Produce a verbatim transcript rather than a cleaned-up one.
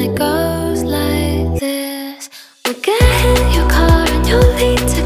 it goes like this. We'll get in your car and you'll lead to